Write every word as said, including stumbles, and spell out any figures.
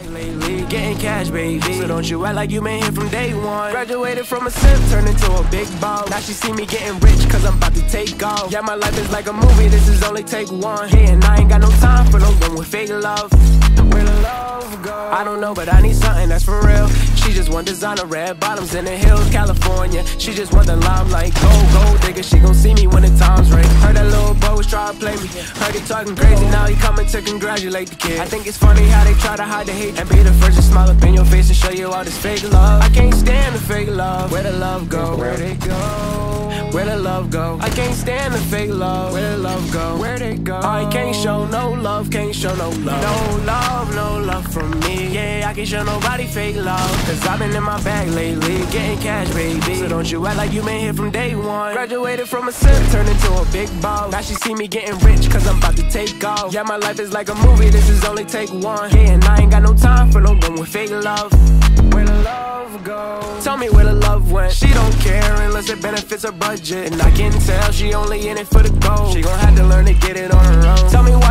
bag lately, getting cash, baby. So don't you act like you been here from day one. Graduated from a simp, turned into a big ball. Now she see me getting rich, cause I'm about to take off. Yeah, my life is like a movie, this is only take one. Yeah, and I ain't got no time for no one with fake love. Where the love go? I don't know, but I need something that's for real. She just want designer, red bottoms in the hills, California. She just want the limelight, gold, gold digger. She gon' see me when the time's right. Heard that little boy was try to play me. Heard he talking crazy, now he coming to congratulate the kid. I think it's funny how they try to hide the hate and be the first to smile up in your face and show you all this fake love. I can't stand the fake love. Where the love go? Where they go? Where the love go? I can't stand the fake love. Where the love go? Where they go? I can't show no love, can't show no love. No love, no love from me. Yeah, I can't show nobody fake love. Cause I've been in my bag lately, getting cash, baby. So don't you act like you been here from day one. Graduated from a simp, turned into a big boss. Now she see me getting rich, cause I'm about to take off. Yeah, my life is like a movie, this is only take one. Yeah, and I ain't got no time for no one with fake love. Where the love go? Tell me where the love went. She don't care unless it benefits her budget. And I can tell she only in it for the gold. She gon' have to learn to get it on her own. Tell me